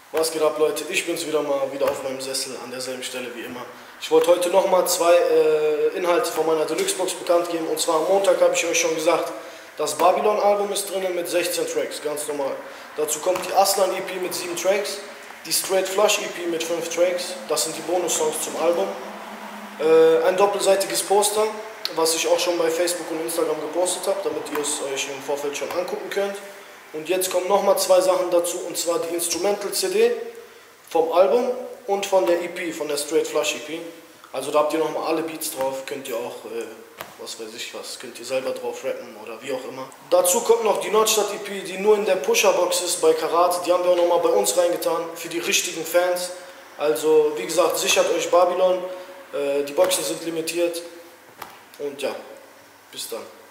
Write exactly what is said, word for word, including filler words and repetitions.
Was geht ab, Leute? Ich bin's wieder mal, wieder auf meinem Sessel an derselben Stelle wie immer. Ich wollte heute nochmal zwei äh, Inhalte von meiner Deluxe-Box bekannt geben. Und zwar am Montag habe ich euch schon gesagt, das Babylon-Album ist drin mit sechzehn Tracks, ganz normal. Dazu kommt die Aslan-E P mit sieben Tracks, die Straight Flush E P mit fünf Tracks, das sind die Bonus-Songs zum Album. Äh, ein doppelseitiges Poster, was ich auch schon bei Facebook und Instagram gepostet habe, damit ihr es euch im Vorfeld schon angucken könnt. Und jetzt kommen nochmal zwei Sachen dazu, und zwar die Instrumental-C D vom Album und von der E P, von der Straight Flush E P. Also da habt ihr nochmal alle Beats drauf, könnt ihr auch, äh, was weiß ich was, könnt ihr selber drauf rappen oder wie auch immer. Dazu kommt noch die Nordstadt E P, die nur in der Pusher-Box ist bei Karat. Die haben wir auch nochmal bei uns reingetan, für die richtigen Fans. Also wie gesagt, sichert euch Babylon, äh, die Boxen sind limitiert und ja, bis dann.